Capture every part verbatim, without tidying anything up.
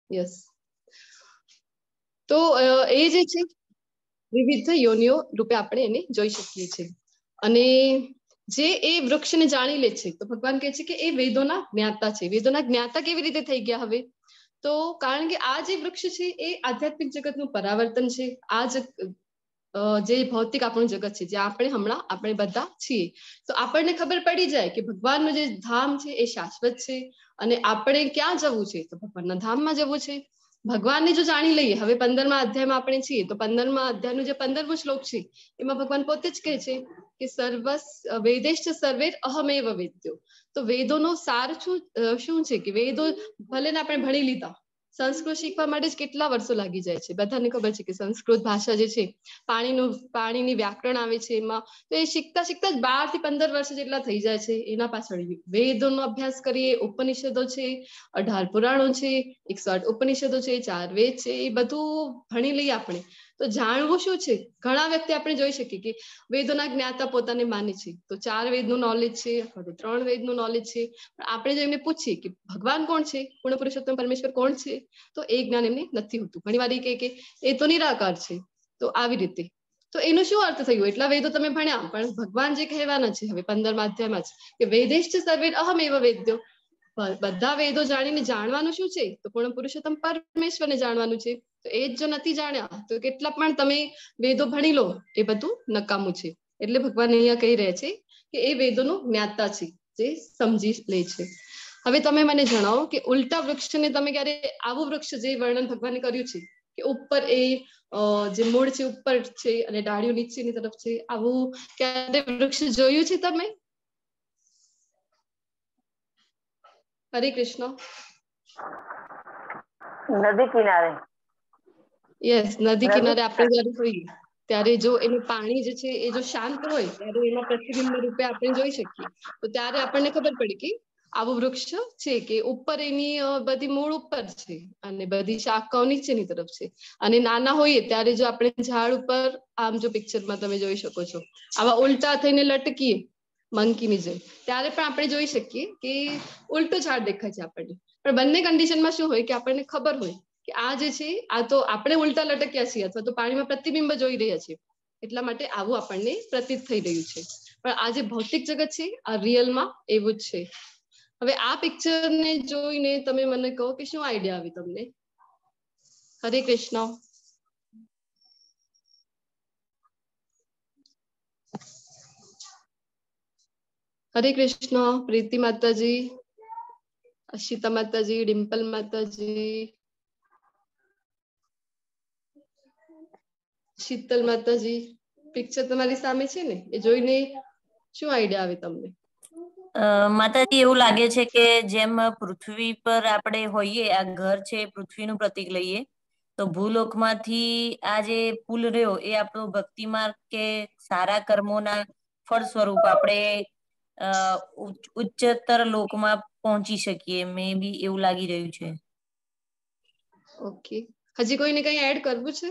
Yes, તો એ જે છે વિવિધ યોનિઓ રૂપે આપણે એને જોઈ શકીએ છીએ. અને જે એ વૃક્ષને જાણી લે છે તો ભગવાન કહે છે કે એ વેદોના જ્ઞાતા છે. વેદોના જ્ઞાતા કેવી રીતે થઈ ગયા હવે? તો કારણ કે આ જે વૃક્ષ છે એ આધ્યાત્મિક જગતનું પરાવર્તન છે. આ જ જે ભૌતિક આપણું જગત છે જ્યાં આપણે હમણાં આપણે બધા છીએ, તો આપણને ખબર પડી જાય કે ભગવાનનું જે ધામ છે એ શાશ્વત છે. અને આપણે ક્યાં જવું છે? તો ભગવાનના ધામમાં જવું છે. ભગવાનને જો જાણી લઈએ, હવે પંદરમા અધ્યાયમાં આપણે છીએ, તો પંદરમા અધ્યાયનું જે પંદરમો શ્લોક છે એમાં ભગવાન પોતે જ કહે છે કે સર્વસ વેદેશ્ચ સર્વેર અહમેવ વેદ્યો. તો વેદોનો સાર શું શું છે કે વેદો ભલે ને આપણે ભણી લીધા, સંસ્કૃત શીખવા માટે જ કેટલા વર્ષો લાગી જાય છે. બધાને ખબર છે કે સંસ્કૃત ભાષા જે છે પાણીનું પાણીની વ્યાકરણ આવે છે એમાં, તો એ શીખતા શીખતા જ બાર થી પંદર વર્ષ જેટલા થઈ જાય છે. એના પાછળ વેદોનો અભ્યાસ કરીએ, ઉપનિષદો છે, અઢાર પુરાણો છે, એકસો આઠ ઉપનિષદો છે, ચાર વેદ છે, એ બધું ભણી લઈએ આપણે તો જાણવું શું છે. ઘણા વ્યક્તિ આપણે જોઈ શકીએ કે વેદોના જ્ઞાતા પોતાને માને છે, તો ચાર વેદનું નોલેજ છે અથવા તો ત્રણ વેદનું નોલેજ છે, પણ આપણે જો એમને પૂછીએ કે ભગવાન કોણ છે, પૂર્ણ પુરુષોત્તમ પરમેશ્વર કોણ છે, તો એ જ્ઞાન એમને નથી હોતું. ઘણી વાર એ કહે કે એ તો નિરાકાર છે. તો આવી રીતે તો એનો શું અર્થ થયો? એટલા વેદો તમે ભણ્યા, પણ ભગવાન જે કહેવાના છે હવે પંદરમા અધ્યાયમાં જ કે વેદેશ્ચ સર્વે અહમેવ વેદ્યો. બધા વેદો જાણીને જાણવાનું શું છે? તો પૂર્ણ પુરુષોત્તમ પરમેશ્વરને જાણવાનું છે. તો એ જ જો નથી જાણ્યા તો કેટલા પણ તમે વેદો ભણી લો એ બધું નકામું છે. એટલે ભગવાન અહીંયા કહી રહ્યા છે કે એ વેદોનું જ્ઞાતા છે, જે સમજી લે છે. હવે તમે મને જણાવો કે ઉલટા વૃક્ષને તમે ક્યારે આવું વૃક્ષ જે વર્ણન ભગવાને કર્યું છે કે ઉપર એ જે મૂળ છે ઉપર છે અને ડાળીઓ નીચેની તરફ છે, આવું ક્યારે વૃક્ષ જોયું છે તમે? હરે કૃષ્ણ. નદી કિનારે. યસ, નદી કિનારે આપણે જયારે હોઈએ ત્યારે જો એનું પાણી જે છે એ જો શાંત હોય ત્યારે એમાં પ્રતિબિંબ રૂપે આપણે જોઈ શકીએ. તો ત્યારે આપણને ખબર પડી કે આવું વૃક્ષ છે કે ઉપર એની બધી મૂળ ઉપર છે અને બધી શાખાઓ નીચેની તરફ છે. અને નાના હોઈએ ત્યારે જો આપણે ઝાડ ઉપર આમ જો પિક્ચરમાં તમે જોઈ શકો છો આવા ઉલટા થઈને લટકીએ મંકીની જેમ, ત્યારે પણ આપણે જોઈ શકીએ કે ઉલટું ઝાડ દેખાય છે આપણને. પણ બંને કન્ડિશનમાં શું હોય કે આપણને ખબર હોય કે આ જે છે આ તો આપણે ઉલટા લટક્યા છીએ અથવા તો પાણીમાં પ્રતિબિંબ જોઈ રહ્યા છીએ, એટલા માટે આવું આપણને પ્રતીત થઈ રહ્યું છે. પણ આ જે ભૌતિક જગત છે આ રિયલમાં એવું જ છે. હવે આ પિક્ચરને જોઈને તમે મને કહો કે શું આઈડિયા આવી તમને? હરે કૃષ્ણ. હરે કૃષ્ણ. પ્રીતિ માતાજી, અશિતા માતાજી, ડિમ્પલ માતાજી, શીતલ માતાજી, પિક્ચર તમારી સામે છે ને, એ જોઈને શું આઈડિયા આવે તમને? માતાજી એવું લાગે છે કે જેમ પૃથ્વી પર આપણે હોઈએ, આ ઘર છે પૃથ્વીનું પ્રતીક લઈએ, તો ભૂલોકમાંથી આ જે પુલ રહ્યો એ આપણો ભક્તિ માર્ગ કે સારા કર્મોના ફળ સ્વરૂપ આપણે ઉચ્ચતર લોકમાં પહોંચી શકીએ. મે બી એવું લાગી રહ્યું છે. ઓકે, હજી કોઈને કઈ એડ કરવું છે?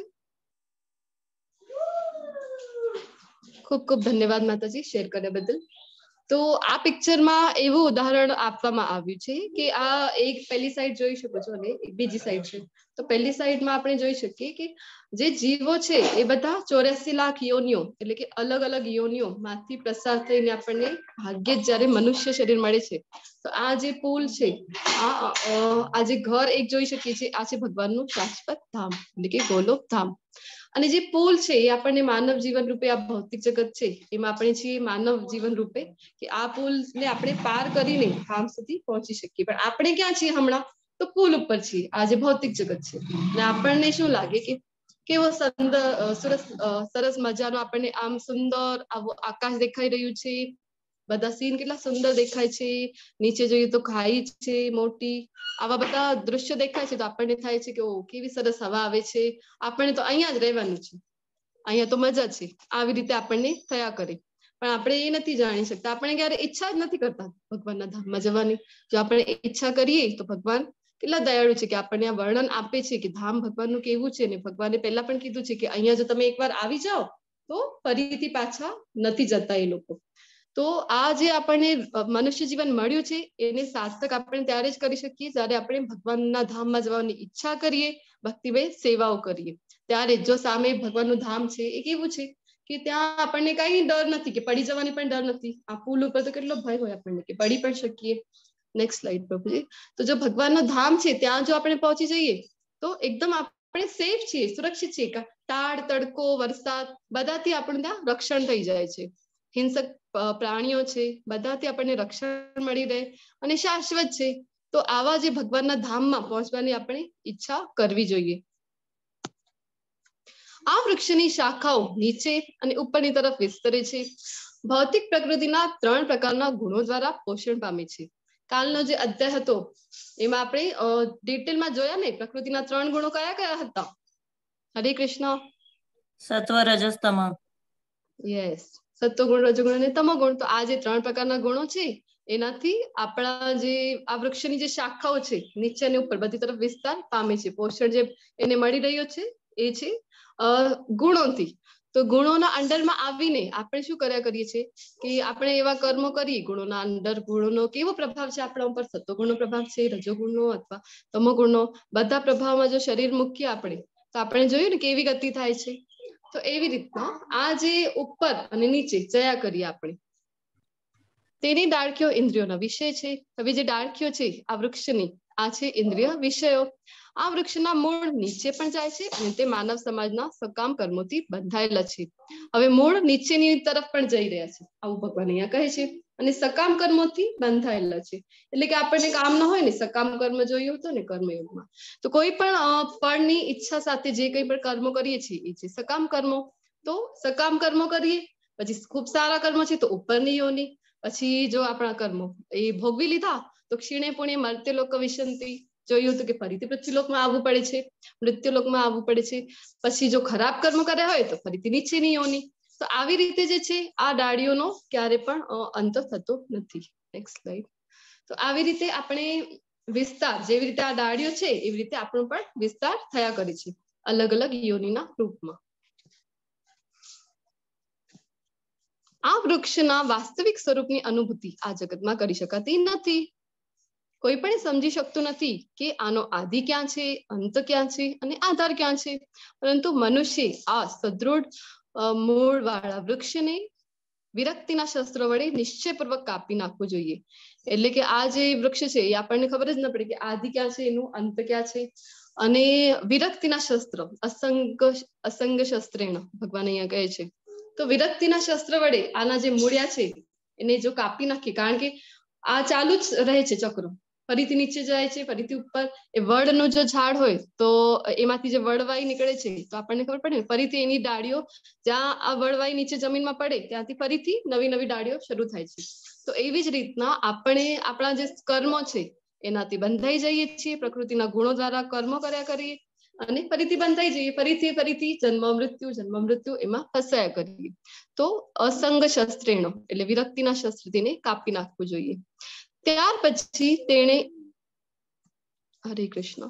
ખૂબ ખૂબ ધન્યવાદ માતાજી શેર કર્યા બદલ. તો આ પિક્ચરમાં એવું ઉદાહરણ આપવામાં આવ્યું છે કે આ એક પહેલી સાઈડ જોઈ શકો છો અને બીજી સાઈડ છે. તો પહેલી સાઈડમાં આપણે જોઈ શકીએ કે જે જીવો છે એ બધા ચોર્યાસી લાખ યોનિઓ એટલે કે અલગ અલગ યોનિઓ માંથી પ્રસાર થઈને આપણને ભાગ્યે જ જયારે મનુષ્ય શરીર મળે છે. તો આ જે પુલ છે, આ આ જે ઘર એક જોઈ શકીએ છીએ, આ છે ભગવાનનું શાશ્વત ધામ એટલે કે ગોલોક ધામ. અને જે પુલ છે એ આપણને માનવ જીવન રૂપે આ ભૌતિક જગત છે એમાં આપણે છીએ માનવ જીવન રૂપે કે આ પુલ ને આપણે પાર કરીને ધામ સુધી પહોંચી શકીએ. પણ આપણે ક્યાં છીએ હમણાં? તો પુલ ઉપર છીએ, આ જે ભૌતિક જગત છે. અને આપણને શું લાગે કે કેવો સુંદર સરસ સરસ મજાનો આપણને આમ સુંદર આવું આકાશ દેખાઈ રહ્યું છે, બધા સીન કેટલા સુંદર દેખાય છે, નીચે જોઈએ તો ખાઈ છે મોટી, આવા બધા દ્રશ્યો દેખાય છે તો આપણને થાય છે કે ઓ કેવી સરસ હવા આવે છે, આપણને તો અહીંયા જ રહેવાનું છે, અહીંયા તો મજા છે, આવી રીતે આપણને થયા કરે. પણ આપણે એ નથી જાણી શકતા, આપણે ક્યારે ઈચ્છા જ નથી કરતા ભગવાનના ધામમાં જવાની. જો આપણે ઈચ્છા કરીએ તો ભગવાન કેટલા દયાળુ છે કે આપણને આ વર્ણન આપે છે કે ધામ ભગવાનનું કેવું છે. ને ભગવાને પહેલા પણ કીધું છે કે અહીંયા જો તમે એકવાર આવી જાઓ તો ફરીથી પાછા નથી જતા એ લોકો. તો આ જે આપણને મનુષ્ય જીવન મળ્યું છે એને સાર્થક આપણે ત્યારે જ કરી શકીએ જ્યારે આપણે ભગવાનના ધામમાં જવાની ઈચ્છા કરીએ, ભક્તિભાઈ સેવાઓ કરીએ, ત્યારે જો સામે ભગવાનનું ધામ છે એ કેવું છે કે ત્યાં આપણને કઈ ડર નથી, કે પડી જવાની પણ ડર નથી. આ પુલ ઉપર તો કેટલો ભય હોય આપણને કે પડી પણ શકીએ. નેક્સ્ટ સ્લાઇડ પ્રભુજી. તો જો ભગવાનનું ધામ છે ત્યાં જો આપણે પહોંચી જઈએ તો એકદમ આપણે સેફ છીએ, સુરક્ષિત છીએ. ટાળ, તડકો, વરસાદ બધાથી આપણને ત્યાં રક્ષણ થઈ જાય છે. હિંસક પ્રાણીઓ છે બધાથી આપણને રક્ષણ મળી રહે અને શાશ્વત છે. તો આવા જે ભગવાનના ધામમાં પહોંચવાની આપણે ઈચ્છા કરવી જોઈએ. આ વૃક્ષની શાખાઓ નીચે અને ઉપરની તરફ વિસ્તરે છે. ભૌતિક પ્રકૃતિના ત્રણ પ્રકારના ગુણો દ્વારા પોષણ પામે છે. કાલનો જે અધ્યાય હતો એમાં આપણે ડિટેલમાં જોયા ને પ્રકૃતિના ત્રણ ગુણો કયા કયા હતા? હરે કૃષ્ણ. સત્વ, રજસ, તમ. યસ, સત્વગુણ, રજોગુણ અને તમોગુણ. તો આ જે ત્રણ પ્રકારના ગુણો છે એનાથી આપણા જે આ વૃક્ષની જે શાખાઓ છે નીચે અને ઉપર બધી તરફ વિસ્તાર પામે છે. પોષણ જે એને મળી રહ્યો છે એ છે ગુણોથી. તો ગુણોના અંડરમાં આવીને આપણે શું કર્યા કરીએ છીએ કે આપણે એવા કર્મો કરીએ. ગુણોના અંડર ગુણોનો કેવો પ્રભાવ છે આપણા ઉપર? સત્વગુણનો પ્રભાવ છે, રજોગુણનો અથવા તમોગુણનો. બધા પ્રભાવમાં જો શરીર મૂકીએ આપણે તો આપણે જોયું ને કેવી ગતિ થાય છે. તો એવી રીતના આ જે ઉપર અને નીચે જયા કરીએ આપણે, તેની ડાળખીઓ ઇન્દ્રિયોના વિષય છે. હવે જે ડાળખીઓ છે આ વૃક્ષની આ છે ઇન્દ્રિય વિષયો. આ વૃક્ષના મૂળ નીચે પણ જાય છે અને તે માનવ સમાજના સકામ કર્મોથી બંધાયેલા છે. હવે મૂળ નીચેની તરફ પણ જઈ રહ્યા છે આવું ભગવાન અહીંયા કહે છે. અને સકામ કર્મોથી બંધાયેલા છે એટલે કે આપણને કામ ન હોય ને, સકામ કર્મ જોયું હતું ને કર્મયોગમાં, તો કોઈ પણ ફળની ઈચ્છા સાથે જે કંઈ પણ કર્મો કરીએ છીએ એ છે સકામ કર્મો. તો સકામ કર્મો કરીએ પછી ખૂબ સારા કર્મો છે તો ઉપરની યોની. પછી જો આપણા કર્મો એ ભોગવી લીધા તો ક્ષીણે પુણ્ય મર્ત્યલોક વિશંતિ. જોયું હતું કે ફરીથી પૃથ્વીલોકમાં આવવું પડે છે, મૃત્યુલોકમાં આવવું પડે છે. પછી જો ખરાબ કર્મ કર્યા હોય તો ફરીથી નીચેની યોની. તો આવી રીતે જે છે આ ડાળીઓનો ક્યારે પણ અંત થતો નથી. Next slide. તો આવી રીતે આપણે વિસ્તાર, જેવી રીતે આ ડાળીઓ છે એવી રીતે આપણો પણ વિસ્તાર થયા કરે છે અલગ અલગ યોનિના રૂપમાં. આ વૃક્ષના વાસ્તવિક સ્વરૂપની અનુભૂતિ આ જગતમાં કરી શકાતી નથી. કોઈ પણ સમજી શકતું નથી કે આનો આદિ ક્યાં છે, અંત ક્યાં છે અને આધાર ક્યાં છે. પરંતુ મનુષ્ય આ સદૃઢ મૂળ વાળા વૃક્ષને વિરક્તિના શસ્ત્ર વડે નિશ્ચયપૂર્વક કાપી નાખવું જોઈએ. એટલે કે આ જે વૃક્ષ છે એ આપણને ખબર જ ન પડે કે આદિ ક્યાં છે, એનું અંત ક્યાં છે. અને વિરક્તિના શસ્ત્ર, અસંગ અસંગ શસ્ત્રેણ ભગવાન અહીંયા કહે છે. તો વિરક્તિના શસ્ત્ર વડે આના જે મૂળિયા છે એને જો કાપી નાખીએ, કારણ કે આ ચાલુ જ રહે છે ચક્ર, ફરીથી નીચે જાય છે, ફરીથી ઉપર. એ વડનું જો ઝાડ હોય તો એમાંથી જે વડવાઈ નીકળે છે તો આપણને ખબર પડે ને, ફરીથી એની ડાળીઓ જ્યાં આ વડવાઈ નીચે જમીનમાં પડે ત્યાંથી ફરીથી નવી નવી ડાળીઓ શરૂ થાય છે. તો એવી જ રીતના આપણે આપણા જે કર્મો છે એનાથી બંધાઈ જઈએ છીએ, પ્રકૃતિના ગુણો દ્વારા કર્મો કર્યા કરીએ અને ફરીથી બંધાઈ જઈએ, ફરીથી ફરીથી જન્મ મૃત્યુ જન્મ મૃત્યુ એમાં ફસાયા કરીએ. તો અસંગ શસ્ત્રેણો એટલે વિરક્તિના શસ્ત્રથી કાપી નાખવું જોઈએ. ત્યાર પછી તેણે હરે કૃષ્ણ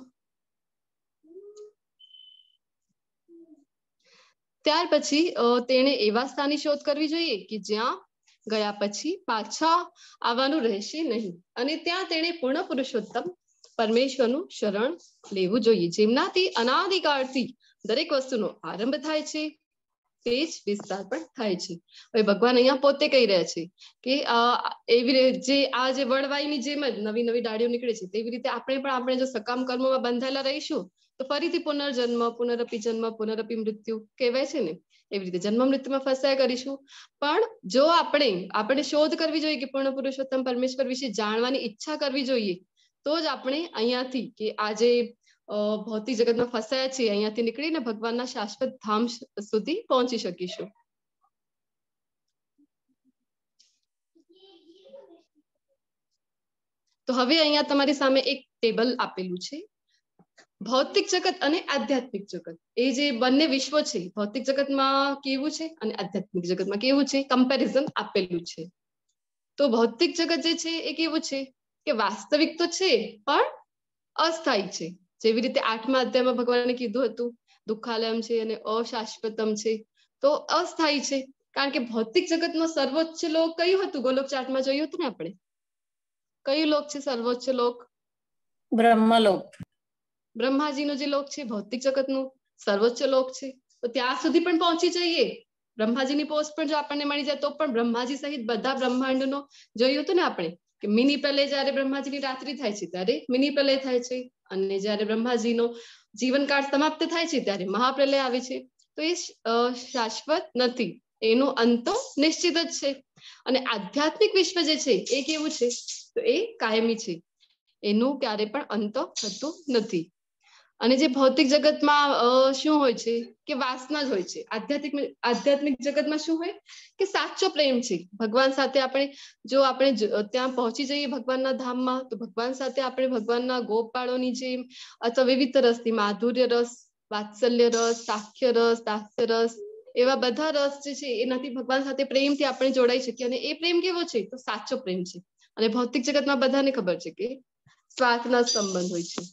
ત્યાર પછી તેણે એવા સ્થાનની શોધ કરવી જોઈએ કે જ્યાં ગયા પછી પાછા આવવાનું રહેશે નહીં, અને ત્યાં તેણે પૂર્ણ પુરુષોત્તમ પરમેશ્વરનું શરણ લેવું જોઈએ, જેમનાથી અનાદિકાળથી દરેક વસ્તુનો આરંભ થાય છે, તે જ વિસ્તાર પણ થાય છે. હવે ભગવાન અહીંયા પોતે કહી રહ્યા છે કે એવી જે આ જે વડવાઈની જેમ જ નવી નવી ડાળીઓ નીકળે છે તેવી રીતે આપણે પણ આપણે જો સકામ કર્મોમાં બંધાયેલા રહીશું તો ફરીથી પુનર્જન્મ, પુનરપી જન્મ, પુનરપી મૃત્યુ કહેવાય છે ને, એવી રીતે જન્મ મૃત્યુમાં ફસાયા કરીશું. પણ જો આપણે આપણે શોધ કરવી જોઈએ કે પૂર્ણ પુરુષોત્તમ પરમેશ્વર વિશે જાણવાની ઈચ્છા કરવી જોઈએ, તો જ આપણે અહીંયાથી કે આજે ભૌતિક જગતમાં ફસાયા છે અહીંયાથી નીકળીને ભગવાનના શાશ્વત ધામ સુધી પહોંચી શકીશું. તો હવે અહીંયા તમારી સામે એક ટેબલ આપેલું છે. ભૌતિક જગત અને આધ્યાત્મિક જગત, એ જે બંને વિશ્વો છે, ભૌતિક જગતમાં કેવું છે અને આધ્યાત્મિક જગતમાં કેવું છે, કમ્પેરિઝન આપેલું છે. તો ભૌતિક જગત જે છે એ કેવું છે કે વાસ્તવિક તો છે પણ અસ્થાયી છે. જેવી રીતે આઠમા અધ્યાયમાં ભગવાને કીધું હતું દુઃખાલયમ છે અને અશાશ્વતમ છે, તો અસ્થાયી છે. કારણ કે ભૌતિક જગતનો સર્વોચ્ચ લોક કયું હતું? ગોલોક ચાર્ટમાં જોયું હતું ને આપણે. કયું લોક છે સર્વોચ્ચ લોક? બ્રહ્મલોક. બ્રહ્માજીનો જે લોક છે ભૌતિક જગતનું સર્વોચ્ચ લોક છે. તો ત્યાં સુધી પણ પહોંચી જઈએ, બ્રહ્માજીની પોસ્ટ પણ જો આપણને મળી જાય તો પણ બ્રહ્માજી સહિત બધા બ્રહ્માંડનો જોયું હતું ને આપણે કે મિની પ્રલય જયારે બ્રહ્માજીની રાત્રિ થાય છે ત્યારે મિની પ્રલય થાય છે, અને જયારે બ્રહ્માજીનો જીવનકાળ સમાપ્ત થાય છે ત્યારે મહાપ્રલય આવે છે. તો એ શાશ્વત નથી, એનો અંત નિશ્ચિત જ છે. અને આધ્યાત્મિક વિશ્વ જે છે એ કેવું છે? તો એ કાયમી છે, એનું ક્યારે પણ અંત થતું નથી. અને જે ભૌતિક જગતમાં શું હોય છે કે વાસના જ હોય છે. આધ્યાત્મિક આધ્યાત્મિક જગતમાં શું હોય કે સાચો પ્રેમ છે ભગવાન સાથે. આપણે જો આપણે ત્યાં પહોંચી જઈએ ભગવાનના ધામમાં, તો ભગવાન સાથે આપણે ભગવાનના ગોપાળોની જેમ અથવા વિવિધ રસથી માધુર્ય રસ, વાત્સલ્ય રસ, સાખ્ય રસ, દાસ્ય રસ, એવા બધા રસ જે છે એનાથી ભગવાન સાથે પ્રેમથી આપણે જોડાઈ શકીએ. અને એ પ્રેમ કેવો છે? તો સાચો પ્રેમ છે. અને ભૌતિક જગતમાં બધાને ખબર છે કે સ્વાર્થના સંબંધ હોય છે.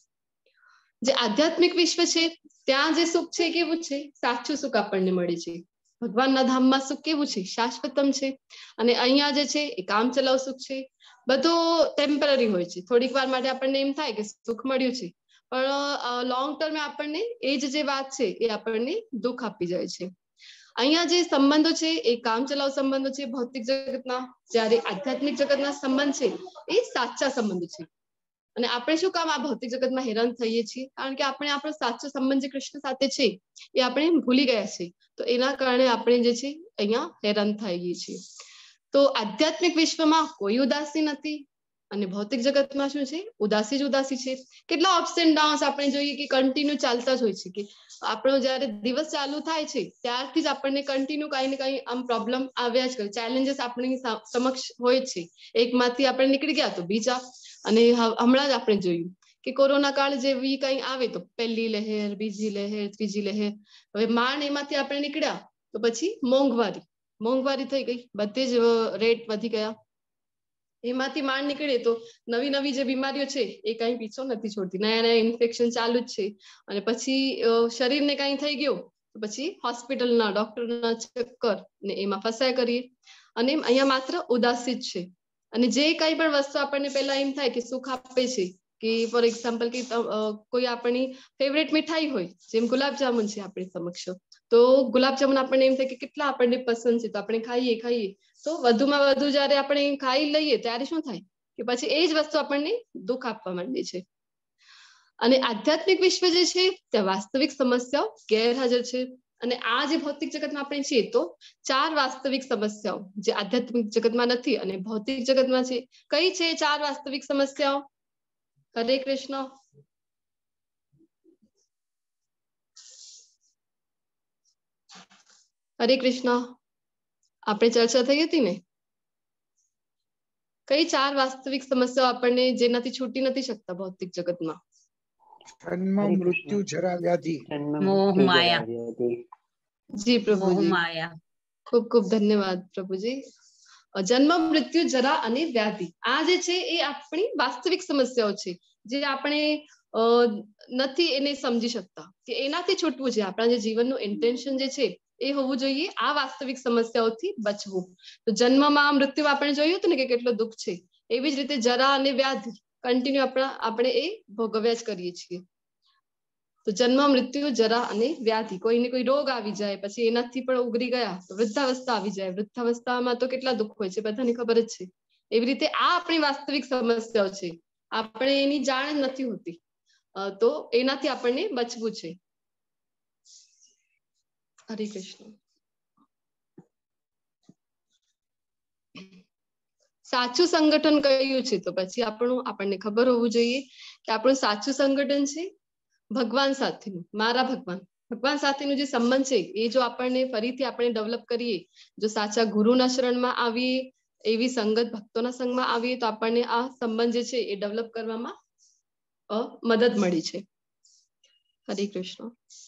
જે આધ્યાત્મિક વિશ્વ છે ત્યાં જે સુખ છે કેવું છે? સાચું સુખ આપણને મળે છે. ભગવાનના ધામમાં સુખ કેવું છે? શાશ્વતમ છે. અને અહીંયા જે છે એ કામ ચલાવ સુખ છે. બધું ટેમ્પરરી હોય છે. થોડીક વાર માટે આપણને એમ થાય કે સુખ મળ્યું છે, પણ લોંગ ટર્મે આપણને એ જ જે વાત છે એ આપણને દુઃખ આપી જાય છે. અહીંયા જે સંબંધો છે એ કામ ચલાવ સંબંધો છે ભૌતિક જગતના, જ્યારે આધ્યાત્મિક જગતના સંબંધ છે એ સાચા સંબંધો છે. અને આપણે શું કામ આ ભૌતિક જગતમાં હેરાન થઈએ છીએ? કારણ કે આપણે આપણો સાચો સંબંધ જે કૃષ્ણ સાથે છે એ આપણે ભૂલી ગયા છે. તો એના કારણે આપણે જે છે અહીંયા હેરાન થઈએ છીએ. તો આધ્યાત્મિક વિશ્વમાં કોઈ ઉદાસી નથી, અને ભૌતિક જગતમાં શું છે? ઉદાસી જ ઉદાસી છે. કેટલા અપ્સ એન્ડ ડાઉન્સ આપણે જોઈએ કે કન્ટિન્યુ ચાલતા જ હોય છે. કે આપણો જયારે દિવસ ચાલુ થાય છે ત્યારથી જ આપણને કન્ટિન્યુ કઈ ને કઈ આમ પ્રોબ્લેમ આવ્યા જ કરે. ચેલેન્જીસ આપણી સમક્ષ હોય છે. એકમાંથી આપણે નીકળી ગયા તો બીજા, અને હમણાં જ આપણે જોયું કે કોરોના કાળ જેવી કઈ આવે તો પહેલી લહેર, બીજી લહેર, ત્રીજી લહેર. હવે માંડ એમાંથી આપણે નીકળ્યા તો પછી મોંઘવારી મોંઘવારી થઈ ગઈ, બધે જ રેટ વધી ગયા. એમાંથી માંડ નીકળે તો નવી નવી જે બીમારીઓ છે એ કઈ પીછો નથી છોડતી. નયા નયા ઇન્ફેક્શન ચાલુ જ છે. અને પછી શરીરને કઈ થઈ ગયું તો પછી હોસ્પિટલના ડોક્ટરના ચક્કર ને એમાં ફસાયા કરીએ. અને અહીંયા માત્ર ઉદાસી જ છે. અને જે કઈ પણ વસ્તુ આપણને પહેલા એમ થાય કે સુખ આપે છે, કે ફોર એક્ઝામ્પલ કે કોઈ આપણી ફેવરેટ મીઠાઈ હોય, જેમ ગુલાબજામુન છે આપણી સમક્ષ, તો ગુલાબજામુન આપણને એમ થાય કે કેટલા આપણને પસંદ છે તો આપણે ખાઈએ ખાઈએ તો વધુમાં વધુ જયારે આપણે ખાઈ લઈએ ત્યારે શું થાય કે પછી એ જ વસ્તુ આપણને દુઃખ આપવા માંડે છે. અને આધ્યાત્મિક વિશ્વ જે છે ત્યાં વાસ્તવિક સમસ્યાઓ ગેરહાજર છે. અને આ જે ભૌતિક જગતમાં આપણે છીએ તો ચાર વાસ્તવિક સમસ્યાઓ જે આધ્યાત્મિક જગતમાં નથી અને ભૌતિક જગતમાં છે. કઈ છે ચાર વાસ્તવિક સમસ્યાઓ? હરે કૃષ્ણ. હરે કૃષ્ણ. આપણે ચર્ચા થઈ હતી ને, કઈ ચાર વાસ્તવિક સમસ્યાઓ આપણને જેનાથી છૂટી નથી શકતા ભૌતિક જગતમાં? જન્મ, મૃત્યુ, જરા, વ્યાધિ. મોહ માયા. જી પ્રભુજી, ખૂબ ખૂબ ધન્યવાદ પ્રભુજી. જન્મ, મૃત્યુ, જરા અને વ્યાધિ, આ જે છે એ આપણી વાસ્તવિક સમસ્યાઓ છે જે આપણે નથી એને સમજી શકતા કે એનાથી છૂટવું છે. આપણા જે જીવનનું ઇન્ટેન્શન જે છે એ હોવું જોઈએ આ વાસ્તવિક સમસ્યાઓથી બચવું. તો જન્મમાં મૃત્યુ આપણે જોયું હતું ને કે કેટલો દુઃખ છે, એવી જ રીતે જરા અને વ્યાધિ કન્ટિન્યુ આપણા આપણે એ ભોગવ્યા જ કરીએ છીએ. તો જન્મ, મૃત્યુ, જરા અને વ્યાધિ, કોઈને કોઈ રોગ આવી જાય પછી એનાથી પણ ઉગરી ગયા તો વૃદ્ધાવસ્થા આવી જાય. વૃદ્ધાવસ્થામાં તો કેટલા દુઃખ હોય છે બધાને ખબર જ છે. એવી રીતે આ આપણી વાસ્તવિક સમસ્યાઓ છે, આપણે એની જાણ જ નથી હોતી. તો એનાથી આપણને બચવું છે. હરે કૃષ્ણ. સાચું સંગઠન કયું છે? તો પછી આપણું આપણને ખબર હોવું જોઈએ કે આપણું સાચું સંગઠન છે ભગવાન સાથેનું. મારા ભગવાન ભગવાન સાથેનું જે સંબંધ છે એ જો આપણને ફરીથી આપણે ડેવલપ કરીએ, જો સાચા ગુરુના શરણમાં આવીએ, એવી સંગત ભક્તોના સંગમાં આવીએ તો આપણને આ સંબંધ જે છે એ ડેવલપ કરવામાં મદદ મળી છે. હરે કૃષ્ણ.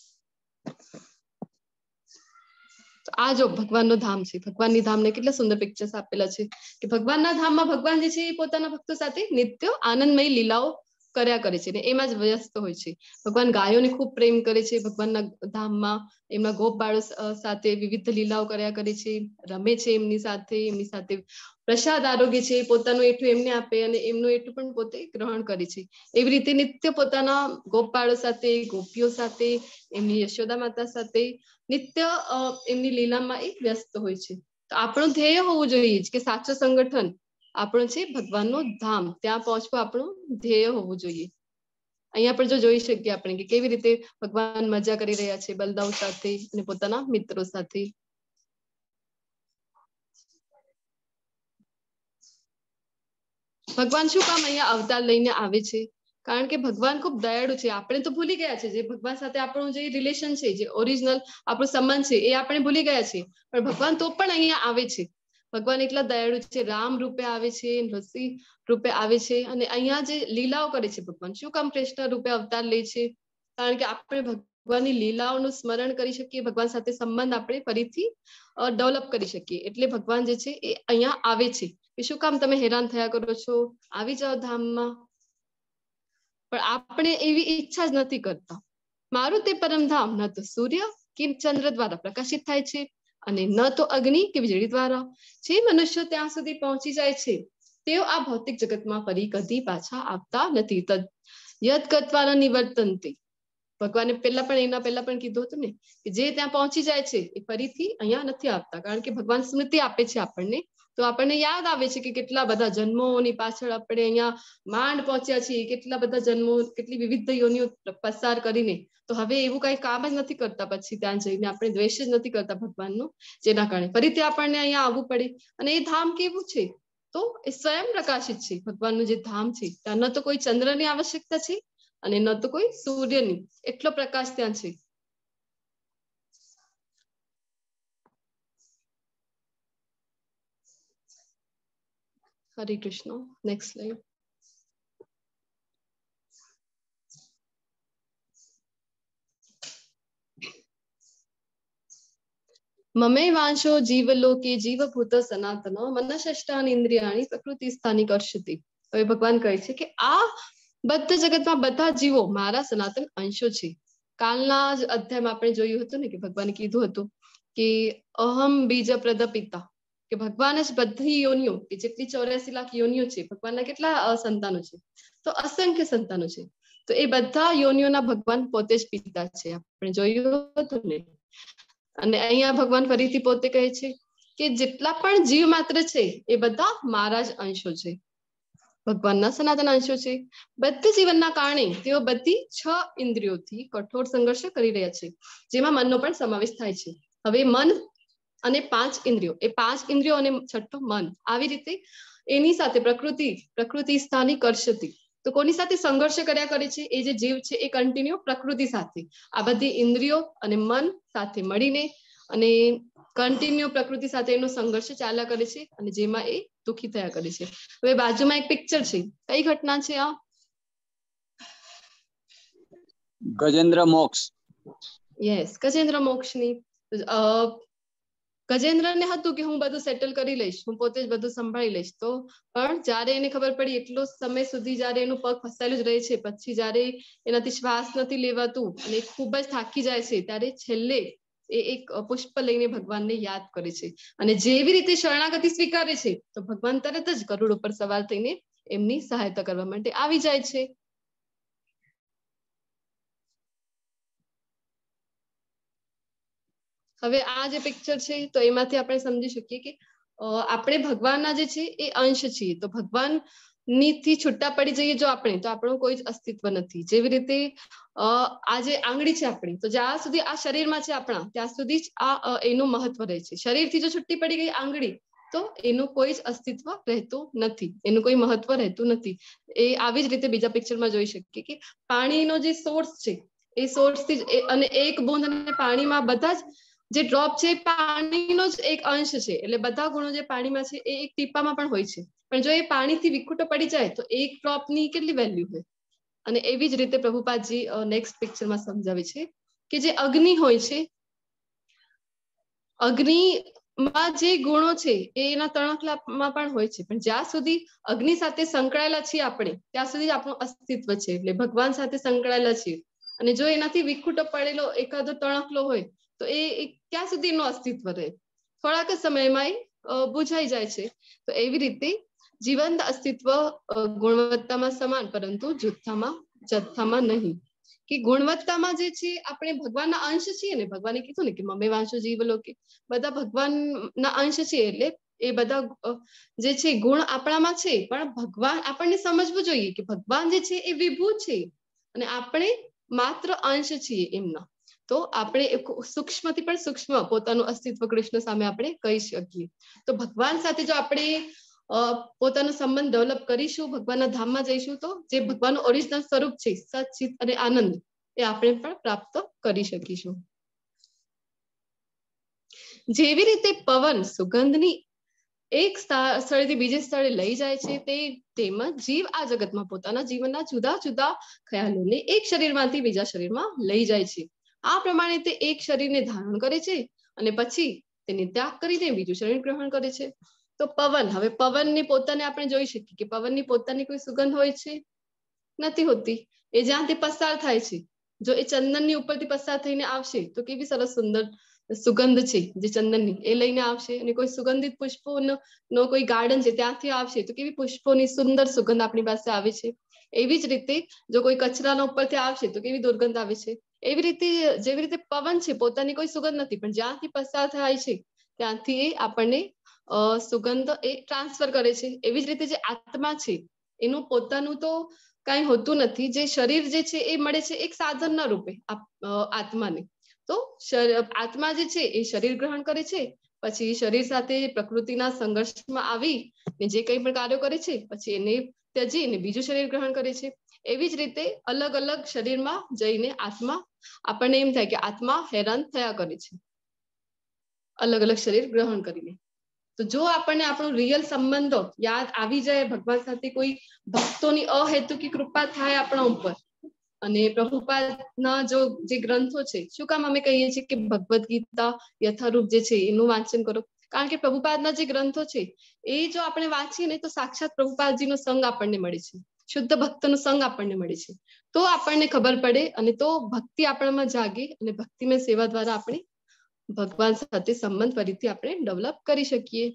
આ જો ભગવાનનું ધામ છે. ભગવાનની ધામને કેટલા સુંદર પિક્ચર્સ આપેલા છે કે ભગવાનના ધામમાં ભગવાન જે છે એ પોતાના ભક્તો સાથે નિત્ય આનંદમય લીલાઓ કર્યા કરે છે ને એમાં જ વ્યસ્ત હોય છે. ભગવાન ગાયોને ખૂબ પ્રેમ કરે છે. ભગવાનના ધામમાં એમના ગોપ બાળો સાથે વિવિધ લીલાઓ કર્યા કરે છે, રમે છે એમની સાથે, એમની સાથે પ્રસાદ આરોગ્ય છે, પોતાનું એટલું એમને આપે અને એમનું એટલું પણ પોતે ગ્રહણ કરે છે. એવી રીતે નિત્ય પોતાના ગોપ બાળો સાથે, ગોપીઓ સાથે, એમની યશોદા માતા સાથે નિત્ય એમની લીલામાં એ વ્યસ્ત હોય છે. તો આપણું ધ્યેય હોવું જોઈએ કે સાચું સંગઠન આપણું છે ભગવાનનું ધામ, ત્યાં પહોંચવું આપણું ધ્યેય હોવું જોઈએ. અહીંયા પર જો જોઈ શકીએ આપણે કે કેવી રીતે ભગવાન મજા કરી રહ્યા છે બલદાઉ સાથે અને પોતાના મિત્રો સાથે. ભગવાન શું કામ અહીંયા અવતાર લઈને આવે છે? કારણ કે ભગવાન ખૂબ દયાળુ છે. આપણે તો ભૂલી ગયા છે જે ભગવાન સાથે આપણું જે રિલેશન છે, જે ઓરિજિનલ આપણો સંબંધ છે, એ આપણે ભૂલી ગયા છીએ. પણ ભગવાન તો પણ અહીંયા આવે છે. ભગવાન એટલા દયાળુ છે. રામ રૂપે આવે છે, નરસિંહ રૂપે આવે છે અને અહીંયા જે લીલાઓ કરે છે ભગવાન. શું કામ કૃષ્ણ રૂપે અવતાર લે છે? કારણ કે આપણે ભગવાનની લીલાઓનું સ્મરણ કરી શકીએ, ભગવાન સાથે સંબંધ આપણે ફરીથી ડેવલપ કરી શકીએ. એટલે ભગવાન જે છે એ અહીંયા આવે છે. શું કામ તમે હેરાન થયા કરો છો? આવી જાઓ ધામમાં. પણ આપણે એવી ઈચ્છા જ નથી કરતા. મારું તે પરમધામ ન તો સૂર્ય કે ચંદ્ર દ્વારા પ્રકાશિત થાય છે અને ન તો અગ્નિ કે વીજળી દ્વારા. જે મનુષ્યો ત્યાં સુધી પહોંચી જાય છે તેઓ આ ભૌતિક જગતમાં ફરી કદી પાછા આવતા નથી. યદ ગત્વાના નિવર્તન્તે. ભગવાને પહેલા પણ એના પહેલા પણ કીધું હતું ને કે જે ત્યાં પહોંચી જાય છે એ ફરીથી અહીંયા નથી આવતા. કારણ કે ભગવાન સ્મૃતિ આપે છે આપણને. તો આપણને યાદ આવે છે કે કેટલા બધા જન્મોની પાછળ આપણે અહીંયા માંડ પહોંચ્યા છીએ, કેટલા બધા જન્મો, કેટલી વિવિધ યોનિઓ પસાર કરીને. તો હવે એવું કઈ કામ જ નથી કરતા. પછી ત્યાં જઈને આપણે દ્વેષ જ નથી કરતા ભગવાનનું, જેના કારણે ફરીથી આપણને અહીંયા આવવું પડે. અને એ ધામ કેવું છે? તો એ સ્વયં પ્રકાશિત છે. ભગવાનનું જે ધામ છે ત્યાં ન તો કોઈ ચંદ્રની આવશ્યકતા છે અને ન તો કોઈ સૂર્યની. એટલો પ્રકાશ ત્યાં છે. હરે કૃષ્ણ. Next slide. મમે વાંશો જીવલોકે જીવભૂત સનાતન મનઃષ્ટાની ઇન્દ્રિયાણી પ્રકૃતિ સ્થાની કરશતી. હવે ભગવાન કહે છે કે આ બધા જગતમાં બધા જીવો મારા સનાતન અંશો છે. કાલના જ અધ્યાયમાં આપણે જોયું હતું ને કે ભગવાને કીધું હતું કે અહમ બીજ પ્રદપિતા, કે ભગવાન જ બધી યોનિઓ, કે જેટલી ચોર્યાસી લાખ યોનિઓ છે, ભગવાનના કેટલા સંતાનો છે? તો અસંખ્ય સંતાનો છે. તો એ બધા યોનિઓના ભગવાન પોતે જ પિતા છે. આપણે જોયું હતું ને. અને અહીંયા ભગવાન ફરીથી પોતે કહે છે કે જેટલા પણ જીવ માત્ર છે એ બધા મારા જ અંશો છે, ભગવાનના સનાતન અંશો છે. બધી જીવનના કારણે તેઓ બધી છ ઇન્દ્રિયોથી કઠોર સંઘર્ષ કરી રહ્યા છે, જેમાં મનનો પણ સમાવેશ થાય છે. હવે મન અને પાંચ ઇન્દ્રિયો, એ પાંચ ઇન્દ્રિયો અને છઠ્ઠો મન, આવી રીતે એની સાથે પ્રકૃતિ પ્રકૃતિ સ્થાની કરશતી. તો કોની સાથે સંઘર્ષ કર્યા કરે છે? એ જે જીવ છે એ કન્ટિન્યુ પ્રકૃતિ સાથે, આ બધી ઇન્દ્રિયો અને મન સાથે મળીને અને કન્ટિન્યુ પ્રકૃતિ સાથે એનો સંઘર્ષ ચાલ્યા કરે છે અને જેમાં એ દુઃખી થયા કરે છે. હવે બાજુમાં એક પિક્ચર છે. કઈ ઘટના છે આ? ગજેન્દ્ર મોક્ષ. યસ, ગજેન્દ્ર મોક્ષની. ગજેન્દ્રને હતું કે હું બધું સેટલ કરી લઈશ, હું પોતે જ બધું સંભાળી લઈશ. તો પણ જયારે એને ખબર પડી એટલો સમય સુધી જયારે એનું પગ ફસાયેલું જ રહે છે, પછી જયારે એનાથી શ્વાસ નથી લેવાતું અને ખૂબ જ થાકી જાય છે, ત્યારે છેલ્લે એ એક પુષ્પ લઈને ભગવાનને યાદ કરે છે અને જેવી રીતે શરણાગતિ સ્વીકારે છે તો ભગવાન તરત જ ગરુડ ઉપર સવાર થઈને એમની સહાયતા કરવા માટે આવી જાય છે. હવે આ જે પિક્ચર છે તો એમાંથી આપણે સમજી શકીએ કે આપણે ભગવાનના જે છે એ અંશ છીએ. તો ભગવાન નીથી છૂટા પડી જઈએ જો આપણે, તો આપણું કોઈ જ અસ્તિત્વ નથી. જેવી રીતે આ જે આંગળી છે આપણી, તો જ્યાં સુધી આ શરીરમાં છે આપણા, ત્યાં સુધી જ આ એનું મહત્વ રહે છે. શરીરથી જો છૂટી પડી ગઈ આંગળી તો એનું કોઈ જ અસ્તિત્વ રહેતું નથી, એનું કોઈ મહત્વ રહેતું નથી. એ આવી જ રીતે બીજા પિક્ચરમાં જોઈ શકીએ કે પાણીનો જે સોર્સ છે એ સોર્સથી જ, અને એક બૂંદ અને પાણીમાં બધા જ જે ડ્રોપ છે એ પાણીનો જ એક અંશ છે. એટલે બધા ગુણો જે પાણીમાં છે એ એક ટીપામાં પણ હોય છે, પણ જો એ પાણીથી વિખૂટો પડી જાય તો એક ડ્રોપની કેટલી વેલ્યુ હોય. અને એવી જ રીતે પ્રભુપાદજી નેક્સ્ટ પિક્ચરમાં સમજાવે છે કે જે અગ્નિ હોય છે, અગ્નિ માં જે ગુણો છે એ એના તણખલામાં પણ હોય છે, પણ જ્યાં સુધી અગ્નિ સાથે સંકળાયેલા છીએ આપણે ત્યાં સુધી આપણું અસ્તિત્વ છે. એટલે ભગવાન સાથે સંકળાયેલા છીએ, અને જો એનાથી વિખૂટો પડેલો એકાદો તણખલો હોય તો એ ક્યાં સુધી એનું અસ્તિત્વ રહે? થોડાક સમયમાં એ બુઝાઈ જાય છે. તો એવી રીતે જીવંત અસ્તિત્વ ગુણવત્તામાં સમાન, પરંતુ જથ્થામાં જથ્થામાં નહીં. કે ગુણવત્તામાં જે છે આપણે ભગવાનના અંશ છીએ ને, ભગવાને કીધું ને કે મમે વાંચો જીવ લોકે, બધા ભગવાનના અંશ છે. એટલે એ બધા જે છે ગુણ આપણામાં છે, પણ ભગવાન આપણને સમજવું જોઈએ કે ભગવાન જે છે એ વિભુ છે અને આપણે માત્ર અંશ છીએ એમના. તો આપણે સૂક્ષ્મથી પણ સૂક્ષ્મ પોતાનું અસ્તિત્વ કૃષ્ણ સામે આપણે કહી શકીએ. તો ભગવાન સાથે જો આપણે પોતાનો સંબંધ ડેવલપ કરીશું, ભગવાનના ધામમાં જઈશું, તો જે ભગવાનનું ઓરિજિનલ સ્વરૂપ છે સત, ચિત અને આનંદ, એ આપણે પણ પ્રાપ્ત કરી શકીશું. જેવી રીતે પવન સુગંધની એક સ્થળેથી બીજે સ્થળે લઈ જાય છે, તે તેમજ જીવ આ જગતમાં પોતાના જીવનના જુદા જુદા ખ્યાલોને એક શરીરમાંથી બીજા શરીરમાં લઈ જાય છે. આ પ્રમાણે તે એક શરીરને ધારણ કરે છે અને પછી તેને ત્યાગ કરીને બીજું શરીર ગ્રહણ કરે છે. તો પવન, હવે પવનને પોતાને આપણે જોઈ શકીએ કે પવનની પોતાની કોઈ સુગંધ હોય છે? નથી હોતી. એ જ્યાંથી પસાર થાય છે, જો એ ચંદનની ઉપરથી પસાર થઈને આવશે તો કેવી સરસ સુંદર સુગંધ છે જે ચંદનની, એ લઈને આવશે. અને કોઈ સુગંધિત પુષ્પો નો કોઈ ગાર્ડન છે ત્યાંથી આવશે તો કેવી પુષ્પોની સુંદર સુગંધ આપણી પાસે આવે છે. એવી જ રીતે જો કોઈ કચરાના ઉપરથી આવશે તો કેવી દુર્ગંધ આવે છે. એવી રીતે જેવી રીતે પવન છે પોતાની કોઈ સુગંધ નથી, પણ જ્યાંથી પસાર થાય છે ત્યાંથી એ આપણને સુગંધ એ ટ્રાન્સફર કરે છે. એવી જ રીતે જે આત્મા છે એનું પોતાનું તો કઈ હોતું નથી. જે શરીર જે છે એ મળે છે એક સાધનના રૂપે આત્માને. તો આત્મા જે છે એ શરીર ગ્રહણ કરે છે, પછી શરીર સાથે પ્રકૃતિના સંઘર્ષમાં આવી ને જે કંઈ પણ કાર્યો કરે છે, પછી એને ત્યજીને બીજું શરીર ગ્રહણ કરે છે. એવી જ રીતે અલગ અલગ શરીરમાં જઈને આત્મા, આપણને એમ થાય કે આત્મા હેરાન થયા કરે છે અલગ અલગ શરીર ગ્રહણ કરીને. તો જો આપણને આપણો રિયલ સંબંધો યાદ આવી જાય ભગવાન સાથે, કોઈ ભક્તોની અહેતુકી કૃપા થાય આપણા ઉપર, અને પ્રભુપાદના જો જે ગ્રંથો છે, શું કામ અમે કહીએ છીએ કે ભગવદ્ ગીતા યથારૂપ જે છે એનું વાંચન કરો? કારણ કે પ્રભુપાદના જે ગ્રંથો છે એ જો આપણે વાંચીએ ને તો સાક્ષાત પ્રભુપાદજીનો સંગ આપણને મળે છે, શુદ્ધ ભક્તનો સંગ આપણને મળે છે. તો આપણને ખબર પડે અને તો ભક્તિ આપણામાં જાગે, અને ભક્તિમય સેવા દ્વારા આપણે ભગવાન સાથે સંબંધ ફરીથી આપણે ડેવલપ કરી શકીએ.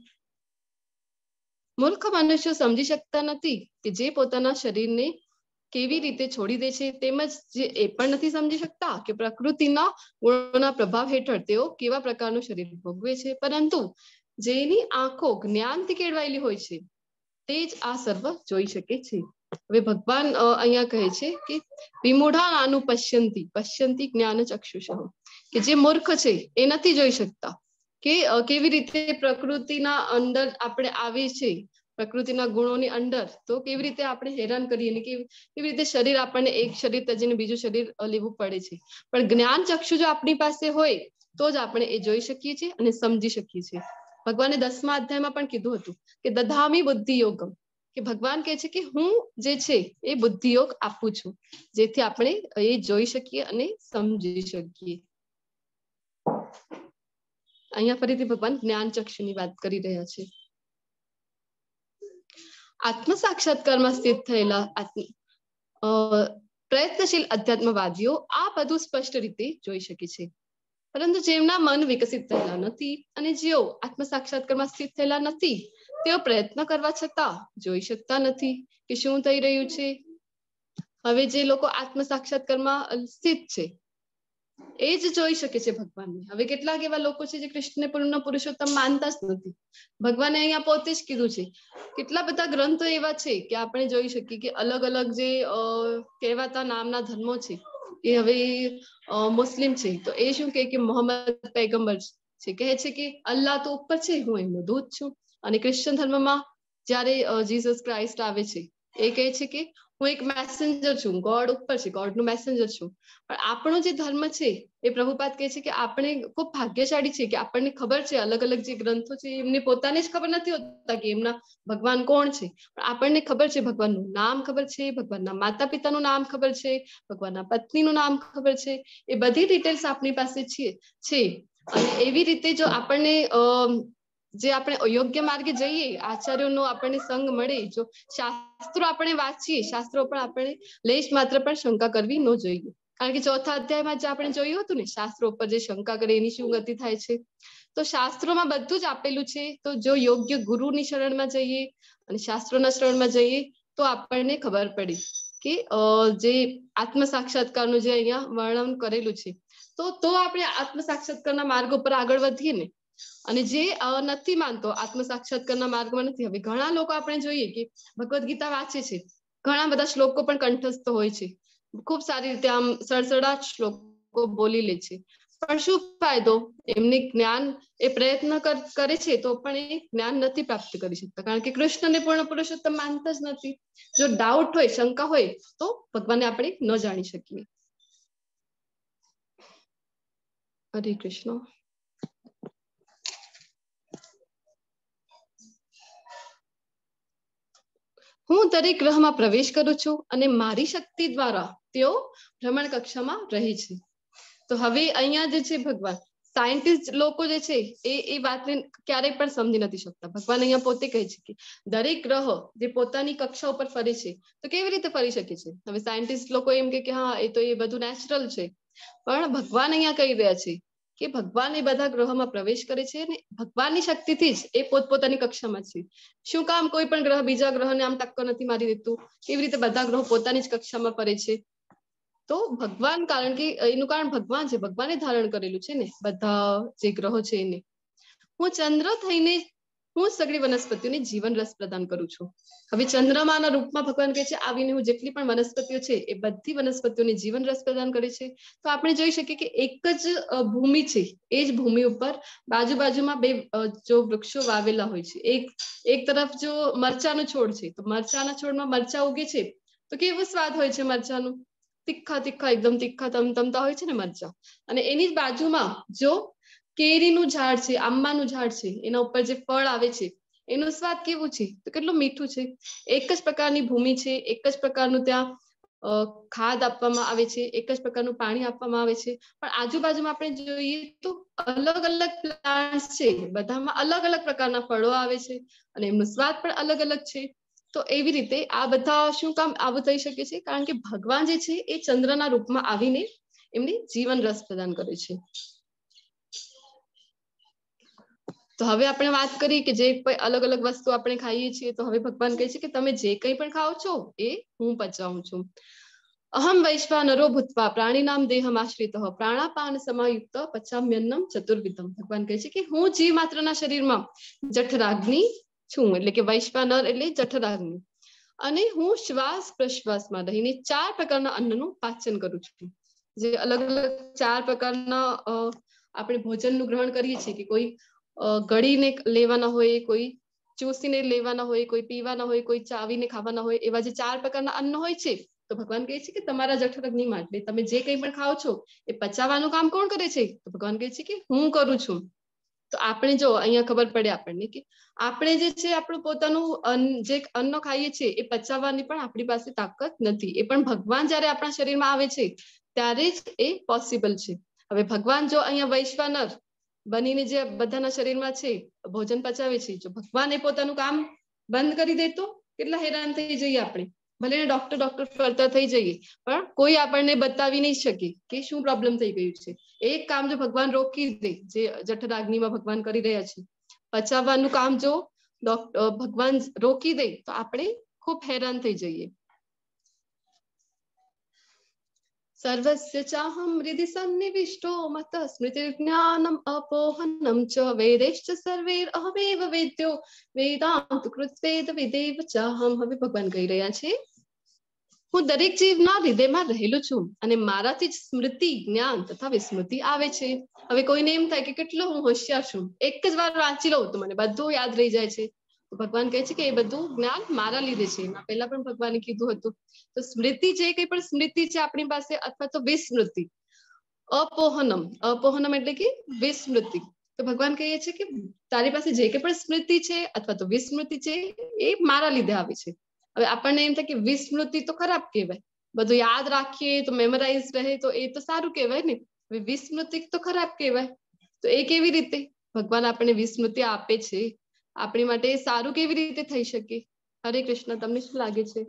મૂર્ખ મનુષ્યો સમજી શકતા નથી કે જે પોતાના શરીરને કેવી રીતે છોડી દે છે, તેમજ જે એ પણ નથી સમજી શકતા કે પ્રકૃતિના ગુણોના પ્રભાવ હેઠળ તેઓ કેવા પ્રકારનું શરીર ભોગવે છે. પરંતુ જેની આંખો જ્ઞાનથી કેળવાયેલી હોય છે તે જ આ સર્વ જોઈ શકે છે. હવે ભગવાન અહીંયા કહે છે કે વિમૂઢા નાનું પશ્યંતી પશ્યંતી જ્ઞાન ચક્ષુષ, કે જે મૂર્ખ છે એ નથી જોઈ શકતા કે કેવી રીતે પ્રકૃતિના અંદર આપણે આવી છે, પ્રકૃતિના ગુણોની અંદર તો કેવી રીતે આપણે હેરાન કરીએ ને કેવી કેવી રીતે શરીર આપણને એક શરીર તજીને બીજું શરીર લેવું પડે છે. પણ જ્ઞાન ચક્ષુ જો આપણી પાસે હોય તો જ આપણે એ જોઈ શકીએ છીએ અને સમજી શકીએ છીએ. ભગવાને દસમા અધ્યાયમાં પણ કીધું હતું કે દધામી બુદ્ધિ યોગમ, કે ભગવાન કહે છે કે હું જે છે એ બુદ્ધિયોગ આપું છું, જેથી આપણે એ જોઈ શકીએ અને સમજી શકીએ. અહીંયા ફરીથી ભગવાન જ્ઞાન ચક્ષુની વાત કરી રહ્યા છે. આત્મ સાક્ષાત્કારમાં સ્થિત થયેલા પ્રયત્નશીલ અધ્યાત્મવાદીઓ આ બધું સ્પષ્ટ રીતે જોઈ શકે છે, પરંતુ જેમના મન વિકસિત થયેલા નથી અને જેઓ આત્મ સાક્ષાત્કારમાં સ્થિત થયેલા નથી તેઓ પ્રયત્ન કરવા છતાં જોઈ શકતા નથી કે શું થઈ રહ્યું છે. હવે જે લોકો આત્મ સાક્ષાત્કારમાં સ્થિત છે એ જ જોઈ શકે છે ભગવાનને. હવે કેટલાક એવા લોકો છે જે કૃષ્ણને પૂર્ણ પુરુષોત્તમ માનતા જ નથી. ભગવાને અહીંયા પોતે જ કીધું છે, કેટલા બધા ગ્રંથો એવા છે કે આપણે જોઈ શકીએ કે અલગ અલગ જે કહેવાતા નામના ધર્મો છે, એ હવે મુસ્લિમ છે તો એ શું કહે કે મોહમ્મદ પૈગંબર છે, કહે છે કે અલ્લાહ તો ઉપર છે, હું એમનો દૂત છું. અને ક્રિશ્ચન ધર્મમાં જયારે જીસસ ક્રાઇસ્ટ આવે છે એ કહે છે કે હું એક મેસેન્જર છું, ગોડ ઉપર છે, ગોડ નું મેસેન્જર છું. પણ આપણો જે ધર્મ છે એ પ્રભુપાદ કહે છે કે આપણે ખૂબ ભાગ્યશાળી છે કે આપણને ખબર છે અલગ અલગ જે ગ્રંથો છે એમને પોતાને જ ખબર નથી હોતા કે એમના ભગવાન કોણ છે, પણ આપણને ખબર છે, ભગવાનનું નામ ખબર છે, ભગવાનના માતા પિતાનું નામ ખબર છે, ભગવાનના પત્નીનું નામ ખબર છે. એ બધી ડિટેલ્સ આપણી પાસે છે. અને એવી રીતે જો આપણને જે આપણે યોગ્ય માર્ગે જઈએ, આચાર્યોનો આપણને સંગ મળે, જો શાસ્ત્રો આપણે વાંચીએ, શાસ્ત્રો પણ આપણે લેશ માત્ર પણ શંકા કરવી ન જોઈએ. કારણ કે ચોથા અધ્યાયમાં જે આપણે જોયું હતું ને, શાસ્ત્રો ઉપર જે શંકા કરે એની શું ગતિ થાય છે, તો શાસ્ત્રોમાં બધું જ આપેલું છે. તો જો યોગ્ય ગુરુની શરણમાં જઈએ અને શાસ્ત્રોના શરણમાં જઈએ તો આપણને ખબર પડી કે જે આત્મ સાક્ષાત્કારનું જે અહીંયા વર્ણન કરેલું છે, તો તો આપણે આત્મ સાક્ષાત્કારના માર્ગ ઉપર આગળ વધીએ ને. અને જે નથી માનતો, આત્મ સાક્ષાત્કારના માર્ગમાં નથી, હવે ઘણા લોકો આપણે જોઈએ કે ભગવદ્ ગીતા વાંચે છે, ઘણા બધા શ્લોકો પણ કંઠસ્થ હોય છે, ખૂબ સારી રીતે આમ સડસડાટ શ્લોકો બોલી લે છે, પણ શું ફાયદો? એમને જ્ઞાન એ પ્રયત્ન કરે છે તો પણ એ જ્ઞાન નથી પ્રાપ્ત કરી શકતા, કારણ કે કૃષ્ણને પૂર્ણ પુરુષોત્તમ માનતા જ નથી. જો ડાઉટ હોય, શંકા હોય, તો ભગવાનને આપણે ન જાણી શકીએ. હરે કૃષ્ણ. હું દરેક ગ્રહમાં પ્રવેશ કરું છું અને મારી શક્તિ દ્વારા તેઓ ભ્રમણ કક્ષામાં રહે છે. તો હવે અહીંયા જે છે ભગવાન, સાયન્ટિસ્ટ લોકો જે છે એ એ વાતને ક્યારેય પણ સમજી નથી શકતા. ભગવાન અહીંયા પોતે કહે છે કે દરેક ગ્રહ જે પોતાની કક્ષા ઉપર ફરે છે, તો કેવી રીતે ફરી શકે છે? હવે સાયન્ટિસ્ટ લોકો એમ કે હા એ તો એ બધું નેચરલ છે, પણ ભગવાન અહીંયા કહી રહ્યા છે કે ભગવાન એ બધા ગ્રહોમાં પ્રવેશ કરે છે ને ભગવાનની શક્તિથી જ એ પોતપોતાની કક્ષામાં છે. શું કામ કોઈ પણ ગ્રહ બીજા ગ્રહને આમ ટક્કર નથી મારી દેતું? કેવી રીતે બધા ગ્રહો પોતાની જ કક્ષામાં ફરે છે? તો ભગવાન, કારણ કે એનું કારણ ભગવાન છે, ભગવાને ધારણ કરેલું છે ને બધા જે ગ્રહો છે એને. હું ચંદ્ર થઈને હું સગળી વનસ્પતિઓને જીવન રસ પ્રદાન કરું છું. હવે ચંદ્રમાના રૂપમાં ભગવાન કહે છે આવીને હું જેટલી પણ વનસ્પતિઓ છે એ બધી વનસ્પતિઓને જીવન રસ પ્રદાન કરે છે. તો આપણે જોઈ શકીએ કે એક જ ભૂમિ છે, એ જ ભૂમિ ઉપર બાજુ બાજુમાં બે જો વૃક્ષો વાવેલા હોય છે. એક એક તરફ જો મરચાનો છોડ છે, તો મરચાના છોડમાં મરચા ઉગે છે, તો કેવો સ્વાદ હોય છે મરચાનું? તીખા તીખા એકદમ તીખા તમતમતા હોય છે ને મરચા. અને એની જ બાજુમાં જો કેરીનું ઝાડ છે, આંબાનું ઝાડ છે, એના ઉપર જે ફળ આવે છે એનું સ્વાદ કેવું છે? તો કેટલું મીઠું છે. એક જ પ્રકારની ભૂમિ છે, એક જ પ્રકારનું ત્યાં ખાદ આપવામાં આવે છે, એક જ પ્રકારનું પાણી આપવામાં આવે છે, પણ આજુબાજુમાં આપણે જોઈએ તો અલગ અલગ પ્લાન્ટ છે, બધામાં અલગ અલગ પ્રકારના ફળો આવે છે અને એમનો સ્વાદ પણ અલગ અલગ છે. તો એવી રીતે આ બધા શું કામ આવું થઈ શકે છે? કારણ કે ભગવાન જે છે એ ચંદ્રના રૂપમાં આવીને એમને જીવન રસ પ્રદાન કરે છે. તો હવે આપણે વાત કરી કે જે અલગ અલગ વસ્તુ આપણે ખાઈએ છીએ, તો હવે ભગવાન કહે છે કે તમે જે કંઈ પણ ખાઓ છો એ હું પચાવું છું. અહમ વૈશ્વાનરો ભૂત્વા પ્રાણીનામ દેહમ આશ્રિત પ્રાણાપાન સમાયુક્ત પચામ્યન્નમ ચતુર્વિધમ. ભગવાન કહે છે કે હું જીવ માત્રના શરીરમાં જઠરાગ્નિ છું, એટલે કે વૈશ્વાનર એટલે જઠરાગ્નિ, અને હું શ્વાસ પ્રશ્વાસમાં રહીને ચાર પ્રકારના અન્નનું પાચન કરું છું. જે અલગ અલગ ચાર પ્રકારના આપણે ભોજનનું ગ્રહણ કરીએ છીએ, કે કોઈ ગળીને લેવાના હોય, કોઈ ચૂસીને લેવાના હોય, કોઈ પીવાના હોય, કોઈ ચાવીને ખાવાના હોય, એવા જે ચાર પ્રકારના અન્ન હોય છે, તો ભગવાન કહે છે કે તમારા જઠરાગ્નિમાં એટલે તમે જે કંઈ પણ ખાઓ છો એ પચાવવાનું કામ કોણ કરે છે? તો ભગવાન કહે છે કે હું કરું છું. તો આપણે જો અહીંયા ખબર પડે આપણને કે આપણે જે છે આપણું પોતાનું જે અન્ન ખાઈએ છીએ એ પચાવવાની પણ આપણી પાસે તાકાત નથી. એ પણ ભગવાન જયારે આપણા શરીરમાં આવે છે ત્યારે જ એ પોસિબલ છે. હવે ભગવાન જો અહીંયા વૈશ્વાનર બનીને જે બધાના શરીરમાં છે ભોજન પચાવે છે, જો ભગવાન એ પોતાનું કામ બંધ કરી દે તો કેટલા હેરાન થઈ જઈએ આપણે. ભલે ડોક્ટર ડોક્ટર ફરતા થઈ જઈએ, પણ કોઈ આપણને બતાવી નહીં શકે કે શું પ્રોબ્લેમ થઈ ગયું છે. એક કામ જો ભગવાન રોકી દે, જે જઠરાગ્નિમાં ભગવાન કરી રહ્યા છે, પચાવવાનું કામ જો ભગવાન રોકી દે, તો આપણે ખૂબ હેરાન થઈ જઈએ. સર્વસ્ય ચાહમ હૃદિ સન્નિવિષ્ટો મત સ્મૃતિ જ્ઞાનમ અપોહનમ ચ વેદેશ્ચ સર્વૈર અહમેવ વેદ્યો વેદાંત કૃત્વેદ વિદેવ ચાહમ. હવે ભગવાન કહી રહ્યા છે હું દરેક જીવના હૃદયમાં રહેલું છું અને મારાથી જ સ્મૃતિ, જ્ઞાન તથા વિસ્મૃતિ આવે છે. હવે કોઈને એમ થાય કે કેટલો હું હોશિયાર છું, એક જ વાર વાંચી લઉં તો મને બધું યાદ રહી જાય છે. તો ભગવાન કહે છે કે એ બધું જ્ઞાન મારા લીધે છે. એના પહેલા પણ ભગવાને કીધું હતું. તો સ્મૃતિ, જે કંઈ પણ સ્મૃતિ છે આપણી પાસે, અથવા તો વિસ્મૃતિ, અપોહનમ, અપોહનમ એટલે કે વિસ્મૃતિ. તો ભગવાન કહે છે કે તારી પાસે જે કંઈ પણ સ્મૃતિ છે અથવા તો વિસ્મૃતિ છે એ મારા લીધે આવે છે. હવે આપણને એમ થાય કે વિસ્મૃતિ તો ખરાબ કહેવાય, બધું યાદ રાખીએ તો મેમરાઇઝ રહે તો એ તો સારું કહેવાય ને. હવે વિસ્મૃતિ તો ખરાબ કહેવાય. તો એ કેવી રીતે ભગવાન આપણને વિસ્મૃતિ આપે છે, આપણી માટે સારું કેવી રીતે થઈ શકે? હરે કૃષ્ણ. તમને શું લાગે છે?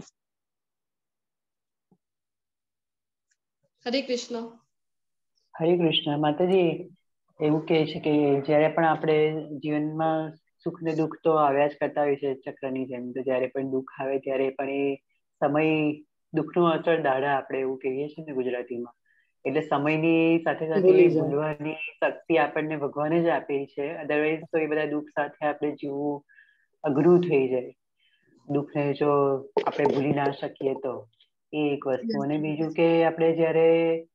હરે કૃષ્ણ. હરે કૃષ્ણ. માતાજી એવું કહે છે કે જ્યારે પણ આપણે જીવનમાં સુખ ને દુઃખ તો આવ્યા જ કરતા હોય છે ચક્રની જેમ, તો જ્યારે પણ દુઃખ આવે ત્યારે પણ એ સમય દુઃખનું અસર દાડા આપણે એવું કહીએ છીએ ને ગુજરાતીમાં, એટલે સમયની સાથે સાથે ભૂલવાની શક્તિ આપણને ભગવાને જ આપી છે. અધરવાઇઝ તો એ બધા દુઃખ સાથે આપણે જીવવું અઘરું થઈ જાય. દુઃખને જો આપણે ભૂલી ના શકીએ તો એ એક વસ્તુ. અને બીજું કે આપણે જ્યારે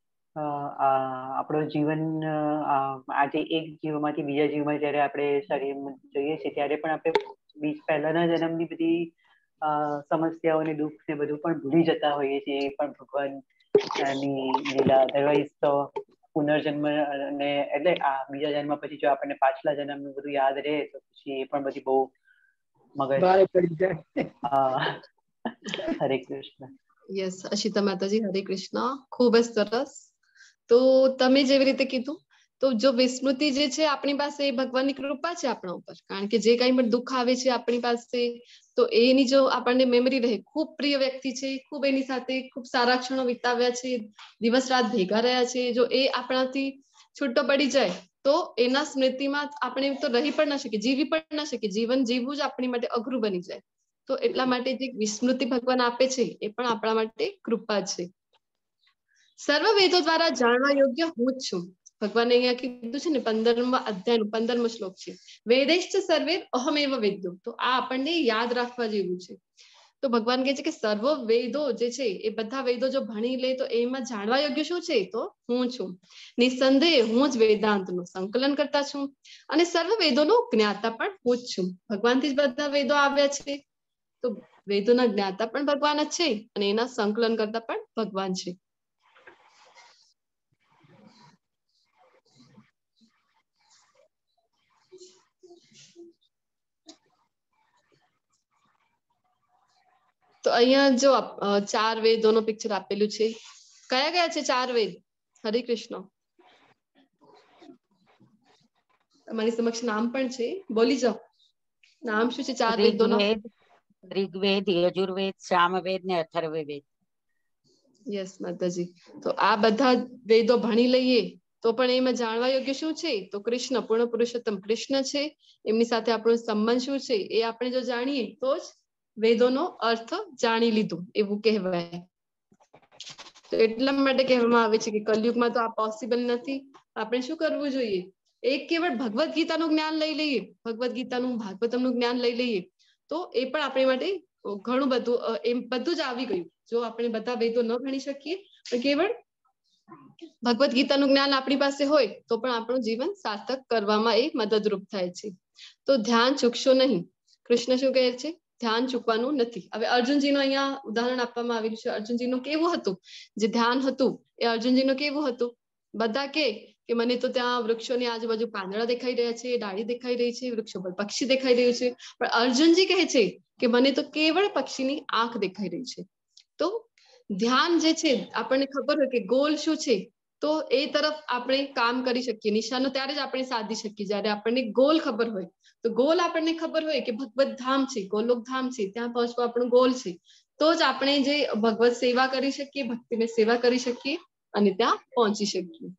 આપણો જીવન આજે એક જીવમાંથી બીજા જીવમાં જ્યારે આપણે શરીર જોઈએ છીએ ત્યારે પણ આપણે પહેલાના જન્મની બધી સમસ્યાઓને દુઃખ ને બધું પણ ભૂલી જતા હોઈએ છીએ. એ પણ ભગવાનની લીલા. અધરવાઇઝ તો પુનર્જન્મ ને એટલે આ બીજા જન્મ પછી જો આપણને પાછલા જન્મનું બધું યાદ રહે તો પછી એ પણ બધી બહુ મગજ પડી જાય. હરે કૃષ્ણ. યસ, અશિતા માતાજી, હરે કૃષ્ણ. ખૂબ જ સરસ. તો તમે જેવી રીતે કીધું, તો જો વિસ્મૃતિ જે છે આપણી પાસે એ ભગવાનની કૃપા છે આપણા ઉપર, કારણ કે જે કઈ પણ દુઃખ આવે છે આપણી પાસે તો એની જો આપણને મેમરી રહે, ખૂબ પ્રિય વ્યક્તિ છે, ખૂબ એની સાથે ખૂબ સારા ક્ષણો વિતાવ્યા છે, દિવસ રાત ભેગા રહ્યા છે, જો એ આપણાથી છૂટો પડી જાય તો એના સ્મૃતિમાં આપણે તો રહી પણ ના શકીએ, જીવી પણ ના શકીએ. જીવન જીવવું જ આપણી માટે અઘરું બની જાય. તો એટલા માટે જે વિસ્મૃતિ ભગવાન આપે છે એ પણ આપણા માટે કૃપા છે. સર્વ વેદો દ્વારા જાણવા યોગ્ય હું જ છું. ભગવાને અહીંયા કીધું છે ને, પંદરમા અધ્યાયનું પંદરમો શ્લોક છે, વેદેશ્ચ સર્વે અહમેવ વેદ્યો. તો આ આપણને યાદ રાખવા જેવું છે. તો ભગવાન કહે છે કે સર્વ વેદો જે છે એ બધા વેદો જો ભણી લે તો એમાં જાણવા યોગ્ય શું છે? તો હું છું. નિસંદેહ હું જ વેદાંતનું સંકલન કરતા છું અને સર્વ વેદોનો જ્ઞાતા પણ હું જ છું. ભગવાનથી જ બધા વેદો આવ્યા છે, તો વેદોના જ્ઞાતા પણ ભગવાન જ છે અને એના સંકલન કરતા પણ ભગવાન છે. તો અહીંયા જો ચાર વેદોનો પિક્ચર આપેલું છે. કયા કયા છે ચાર વેદ? હરે કૃષ્ણ. તમારી સમક્ષ નામ પણ છે, બોલી જાઓ. નામ શું છે ચાર વેદોના? ઋગ્વેદ, યજુર્વેદ, સામવેદ ને અથર્વવેદ. યસ માતાજી. તો આ બધા વેદો ભણી લઈએ તો પણ એમાં જાણવા યોગ્ય શું છે? તો કૃષ્ણ, પૂર્ણ પુરુષોત્તમ કૃષ્ણ છે. એમની સાથે આપણો સંબંધ શું છે એ આપણે જો જાણીએ તો જ વેદોનો અર્થ જાણી લીધું એવું કહેવાય. તો એટલા માટે કહેવામાં આવે છે કે કલયુગમાં તો આ પોસિબલ નથી. આપણે શું કરવું જોઈએ? એક કેવળ ભગવદ્ ગીતાનું જ્ઞાન લઈ લઈએ, ભગવદ્ ગીતાનું ભાગવતમનું જ્ઞાન લઈ લઈએ તો એ પણ આપણી માટે ઘણું બધું, એમ બધું જ આવી ગયું. જો આપણે બધા વેદો ન ભણી શકીએ તો કેવળ ભગવદ્ ગીતાનું જ્ઞાન આપણી પાસે હોય તો પણ આપણું જીવન સાર્થક કરવામાં એ મદદરૂપ થાય છે. તો ધ્યાન ચૂકશો નહીં. કૃષ્ણ શું કહે છે? ધ્યાન ચૂકવાનું નથી. હવે અર્જુનજીનું અહીંયા ઉદાહરણ આપવામાં આવ્યું છે. અર્જુનજીનું કેવું હતું? જે ધ્યાન હતું એ અર્જુનજીનું કેવું હતું? બધા કે કે મને તો ત્યાં વૃક્ષોની આજુબાજુ પાંદડા દેખાઈ રહ્યા છે, ડાળી દેખાઈ રહી છે, વૃક્ષો પર પક્ષી દેખાઈ રહ્યું છે, પણ અર્જુનજી કહે છે કે મને તો કેવળ પક્ષીની આંખ દેખાઈ રહી છે. તો ધ્યાન જે છે, આપણને ખબર હોય કે ગોલ શું છે તો એ તરફ આપણે કામ કરી શકીએ. નિશાનો ત્યારે જ આપણે સાધી શકીએ જયારે આપણને ગોલ ખબર હોય. તો ગોલ આપણને ખબર હોય કે ભગવત ધામ છે, ગોલોક ધામ છે, ત્યાં પહોંચવા આપણું ગોલ છે, તો જ આપણે જે ભગવત સેવા કરી શકીએ, ભક્તિની સેવા કરી શકીએ અને ત્યાં પહોંચી શકીએ.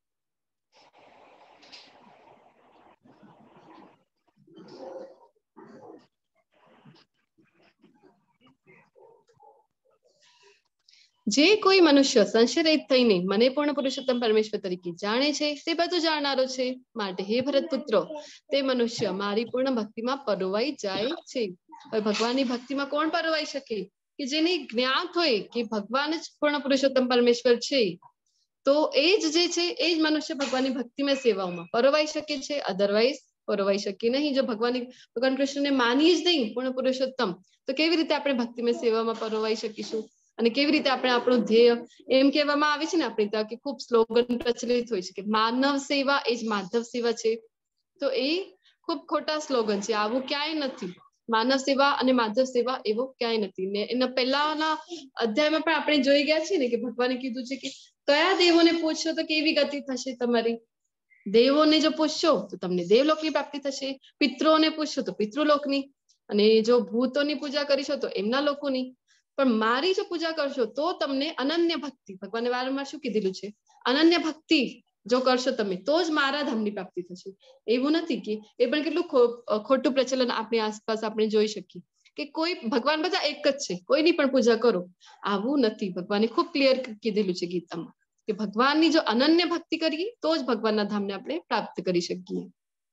જે કોઈ મનુષ્ય સંશયરહિત થઈને મને પૂર્ણ પુરુષોત્તમ પરમેશ્વર તરીકે જાણે છે તે બધું જાણનારો છે. માટે હે ભરત પુત્રો, તે મનુષ્ય મારી પૂર્ણ ભક્તિમાં પરોવાઈ જાય છે. હવે ભગવાનની ભક્તિમાં કોણ પરોવાઈ શકે? કે જેને જ્ઞાત હોય કે ભગવાન જ પૂર્ણ પુરુષોત્તમ પરમેશ્વર છે, તો એ જ જે છે એ જ મનુષ્ય ભગવાનની ભક્તિમય સેવાઓમાં પરોવાઈ શકે છે. અધરવાઇઝ પરોવાઈ શકે નહીં. જો ભગવાન ભગવાન કૃષ્ણને માનીએ જ નહીં પૂર્ણ પુરુષોત્તમ, તો કેવી રીતે આપણે ભક્તિમય સેવામાં પરોવાઈ શકીશું? અને કેવી રીતે આપણે આપણું ધ્યેય, એમ કહેવામાં આવે છે ને આપણે ત્યાં કે ખૂબ સ્લોગન પ્રચલિત હોય છે કે માનવ સેવા એ જ માધવ સેવા છે. તો એ ખૂબ ખોટા સ્લોગન છે. આવું ક્યાંય નથી. માનવ સેવા અને માધવ સેવા એવો ક્યાંય નથી. ને એના પહેલાના અધ્યાયમાં પણ આપણે જોઈ ગયા છીએ ને કે ભગવાને કીધું છે કે કયા દેવોને પૂછશો તો કેવી ગતિ થશે તમારી? દેવોને જો પૂછશો તો તમને દેવલોકની પ્રાપ્તિ થશે, પિતૃઓને પૂછશો તો પિતૃલોકની, અને જો ભૂતોની પૂજા કરીશો તો એમના લોકોની. પણ મારી જો પૂજા કરશો તો તમને અનન્ય ભક્તિ, ભગવાને વારંવાર શું કીધેલું છે, અનન્ય ભક્તિ જો કરશો તમે તો જ મારા ધામની પ્રાપ્તિ થશે. એવું નથી કે એ પણ કેટલું ખોટું પ્રચલન આપણી આસપાસ આપણે જોઈ શકીએ કે કોઈ ભગવાન બધા એક જ છે, કોઈની પણ પૂજા કરો. આવું નથી, ભગવાને ખૂબ ક્લિયર કીધેલું છે ગીતામાં કે ભગવાનની જો અનન્ય ભક્તિ કરીએ તો જ ભગવાનના ધામને આપણે પ્રાપ્ત કરી શકીએ.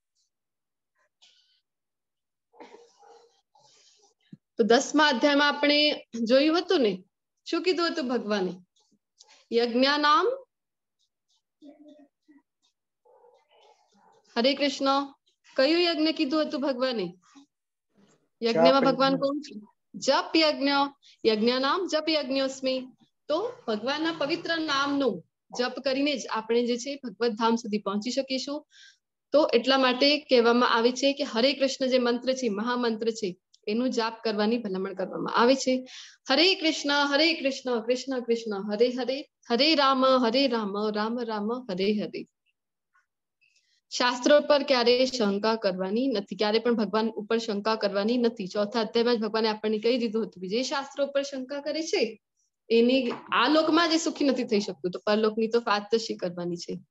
તો દસમા અધ્યાયમાં આપણે જોયું હતું ને, શું કીધું હતું ભગવાને? યજ્ઞાનામ, હરે કૃષ્ણ, કયું યજ્ઞ કીધું હતું ભગવાને? યજ્ઞમાં ભગવાન કોણ છે? જપ યજ્ઞ. યજ્ઞાનામ જપ યજ્ઞોસ્મિ. તો ભગવાનના પવિત્ર નામનો જપ કરીને જ આપણે જે છે ભગવત ધામ સુધી પહોંચી શકીશું. તો એટલા માટે કહેવામાં આવે છે કે હરે કૃષ્ણ જે મંત્ર છે, મહામંત્ર છે, એનું જાપ કરવાની ભલામણ કરવામાં આવે છે. હરે કૃષ્ણ હરે કૃષ્ણ કૃષ્ણ કૃષ્ણ હરે હરે, હરે રામ હરે રામ રામ રામ હરે હરે. શાસ્ત્રો પર ક્યારે શંકા કરવાની નથી, ક્યારે પણ ભગવાન ઉપર શંકા કરવાની નથી. ચોથા અધ્યાયમાં જ ભગવાને આપણને કહી દીધું હતું કે જે શાસ્ત્રો પર શંકા કરે છે એની આ લોકમાં જે સુખી નથી થઈ શકતું, તો પરલોકની તો વાત જ કરવાની છે.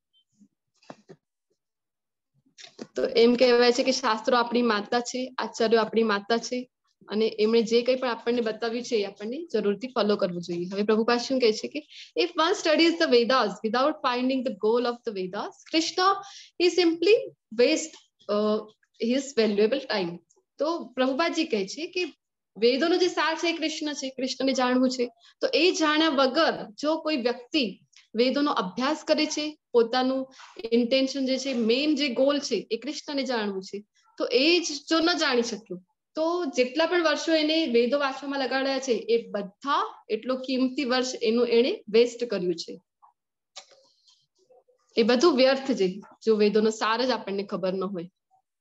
તો એમ કહેવાય છે કે શાસ્ત્રો આપણી માતા છે, આચાર્યો આપણી માતા છે, અને એમણે જે કંઈ પણ આપણને બતાવ્યું છે એ આપણને જરૂરથી ફોલો કરવું જોઈએ. હવે પ્રભુપાદ શું કહે છે કે if one studies the Vedas without finding the goal of the Vedas, Krishna he simply waste uh, his valuable time. તો પ્રભુપાદજી કહે છે કે વેદોનો જે સાર છે એ કૃષ્ણ છે, કૃષ્ણને જાણવું છે. તો એ જાણ્યા વગર જો કોઈ વ્યક્તિ વેદોનો અભ્યાસ કરે છે, પોતાનું ઇન્ટેન્શન જે છે, મેઇન જે ગોલ છે એ કૃષ્ણને જાણવું છે, તો એ જ જો ન જાણી શક્યો તો જેટલા પણ વર્ષો એને વેદો વાંચવામાં લગાડ્યા છે એ બધા એટલો કિંમતી વર્ષ એનું એને વેસ્ટ કર્યું છે. એ બધું વ્યર્થ છે જો વેદોનો સાર જ આપણને ખબર ન હોય.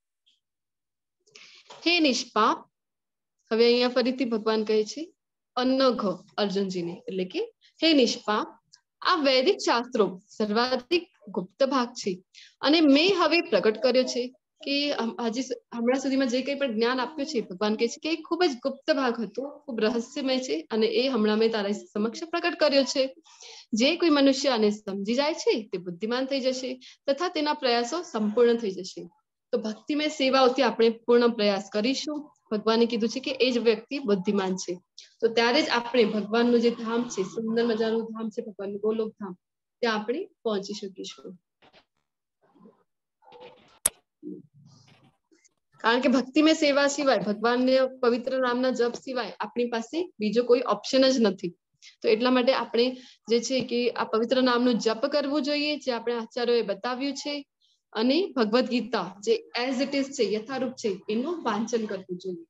હે નિષ્પાપ, હવે અહીંયા ફરીથી ભગવાન કહે છે અનઘ અર્જુનજીને, એટલે કે હે નિષ્પાપ, આ વૈદિક શાસ્ત્રો સર્વાધિક ગુપ્ત ભાગ છે અને મેં હવે પ્રગટ કર્યો છે કે હજી હમણાં સુધીમાં જે કંઈ પણ જ્ઞાન આપ્યું છે ભગવાન કહે છે કે એ ખૂબ જ ગુપ્ત ભાગ હતો, ખૂબ રહસ્યમય છે, અને એ હમણાં મેં તારા સમક્ષ પ્રગટ કર્યો છે. જે કોઈ મનુષ્ય આને સમજી જાય છે તે બુદ્ધિમાન થઈ જશે તથા તેના પ્રયાસો સંપૂર્ણ થઈ જશે. તો ભક્તિમય સેવાઓથી આપણે પૂર્ણ પ્રયાસ કરીશું. ભગવાને કીધું છે કે એ જ વ્યક્તિ બુદ્ધિમાન છે. તો ત્યારે જ આપણે ભગવાનનું જે ધામ છે, સુંદર મજાનું ધામ છે ભગવાનનું ગોલોક ધામ, ત્યાં આપણે પહોંચી શકીશું. કારણ કે ભક્તિમય સેવા સિવાય, ભગવાનને પવિત્ર નામના જપ સિવાય આપણી પાસે બીજો કોઈ ઓપ્શન જ નથી. તો એટલા માટે આપણે જે છે કે આ પવિત્ર નામનું જપ કરવું જોઈએ, જે આપણે આચાર્યોએ બતાવ્યું છે, અને ભગવદ ગીતા જે એઝ ઇટ ઇઝ છે, યથારૂપ છે, એનું વાંચન કરવું જોઈએ.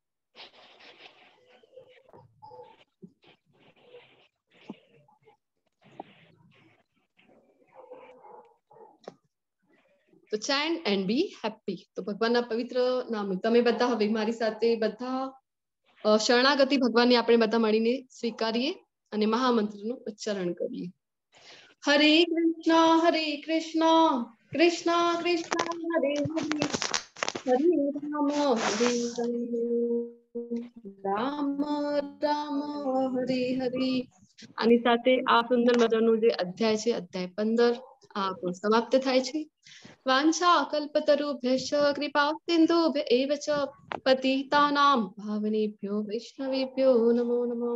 તો ચેન્ટ એન્ડ બી હેપી. તો ભગવાનના પવિત્ર નામનું તમે બધા હવે મારી સાથે બધા શરણાગતિ ભગવાનની આપણે બધા મળીને સ્વીકારીએ અને મહામંત્રનું ઉચ્ચારણ કરીએ. હરે કૃષ્ણ હરે કૃષ્ણ કૃષ્ણ કૃષ્ણ હરે હરે, હરે રામ હરે રામ રામ રામ હરે હરે. આની સાથે આ સુંદર મજાનું જે અધ્યાય છે, અધ્યાય પંદર, આ સમાપ્ત થાય છે. વાંછા કલ્પતરુભ્યશ્ચ કૃપા સિંધુભ્ય એવ ચ પતિતાનાં પાવનેભ્યો વૈષ્ણવેભ્યો નમો નમઃ.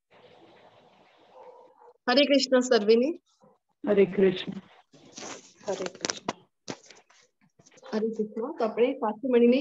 હરે કૃષ્ણ સર્વેને. હરે કૃષ્ણ. હરે કૃષ્ણ. હરે કૃષ્ણ. તો આપણે સાથે મળીને